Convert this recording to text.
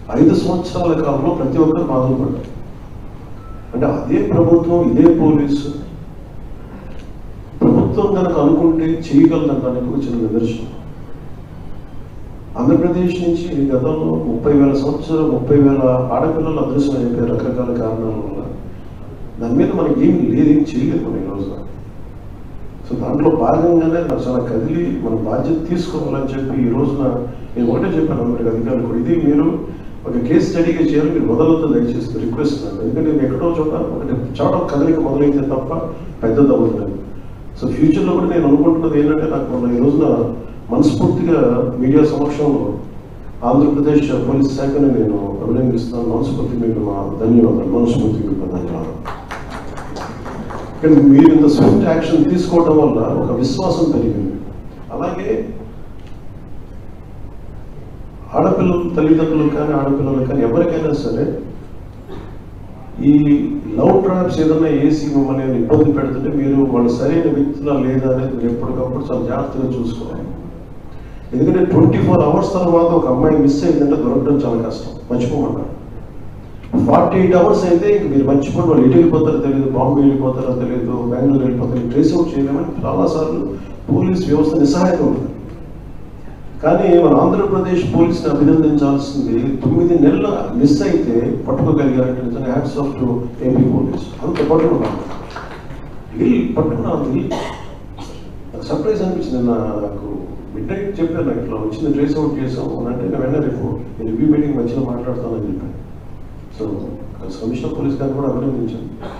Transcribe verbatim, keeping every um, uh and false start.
ఐదు సంవత్సరాల కాలంలో ప్రతి ఒక్కరు బాధలు పడ్డారు. అంటే అదే ప్రభుత్వం, ఇదే పోలీసు ప్రభుత్వం కనుక అనుకుంటే చేయగలదనడానికి ఒక చిన్న నిదర్శనం. ఆంధ్రప్రదేశ్ నుంచి గతంలో ముప్పై వేల సంవత్సరాలు ముప్పై వేల ఆడపిల్లలు అదృశ్యం అయిపోయారు రకరకాల కారణాల వల్ల. దాని మీద మనకి ఏమి లేదు, ఏం చేయలేదు మనం ఈరోజు. సో దాంట్లో భాగంగానే నాకు చాలా కదిలి మన బాధ్యత తీసుకోవాలని చెప్పి ఈ రోజున నేను ఒకటే చెప్పాను అందరికి అధికారులు, ఇది మీరు ఒక కేసు స్టడీగా చేయాలి, మీరు మొదలవుతా దయచేసి రిక్వెస్ట్ అండి. ఎందుకంటే నేను ఎక్కడో చోట ఒకటి చోట కదలిక మొదలైతే తప్ప పెద్దది అవ్వదు. సో ఫ్యూచర్లో కూడా నేను అనుకుంటున్నది ఏంటంటే, నాకు మొన్న ఈ రోజున మనస్ఫూర్తిగా మీడియా సమక్షంలో ఆంధ్రప్రదేశ్ పోలీస్ శాఖని నేను అభినందిస్తున్నాను. మనస్ఫూర్తి మీకు మా ధన్యవాదాలు, మనస్ఫూర్తి మీకు ధన్యవాదాలు. కానీ మీరు ఇంత స్విఫ్ట్ యాక్షన్ తీసుకోవడం వల్ల ఒక విశ్వాసం పెరిగింది. అలాగే ఆడపిల్లల తల్లిదండ్రులు కానీ ఆడపిల్లలు కానీ ఎవరికైనా సరే ఈ లవ్ ట్రాప్స్ ఏదైనా ఏసీ మిమ్మల్ని ఇబ్బంది పెడుతుంటే మీరు వాళ్ళు సరైన వ్యక్తులా లేదా అనేది మీరు ఎప్పటికప్పుడు చాలా జాగ్రత్తగా చూసుకోవాలి. ఎందుకంటే ట్వంటీ ఫోర్ అవర్స్ తర్వాత ఒక అమ్మాయి మిస్ అయిందంటే దొరకడం చాలా కష్టం, మర్చిపోమంటారు. ఫార్టీ ఎయిట్ అవర్స్ అయితే ఇంక మీరు మర్చిపోండి, వాళ్ళు ఎటు వెళ్ళిపోతారో తెలియదు, బాంబే వెళ్ళిపోతారో తెలియదు, బెంగళూరు వెళ్ళిపోతారు, ట్రేస్ అవుట్ చేయలేమని చాలాసార్లు పోలీస్ వ్యవస్థ నిస్సహాయంగా ఉంటుంది. కానీ మన ఆంధ్రప్రదేశ్ పోలీస్ని అభినందించాల్సింది, తొమ్మిది నెలల మిస్ అయితే పట్టుకోగలిగారంటే నిజంగా hats off to AP police. అంత పట్టుకున్నాను వెళ్ళి పట్టుకున్నాను వెళ్ళి నాకు సర్ప్రైజ్ అనిపించింది. నాకు మిడ్ నైట్ చెప్పాను, నాకు ఇట్లా వచ్చింది, ట్రేస్ అవుట్ చేసాము అని అంటే నేను వెంటనే రేపు రివ్యూ మీటింగ్ మధ్యలో మాట్లాడతానని చెప్పాను. సో కమిషనర్ పోలీస్ గారిని కూడా అభినందించాను.